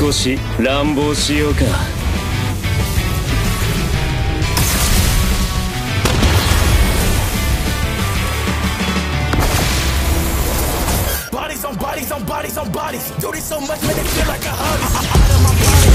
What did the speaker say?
少し乱暴しようか。 Bodies on bodies on bodies on bodies. Do this so much, man, it feel like a hobby. Out of my body.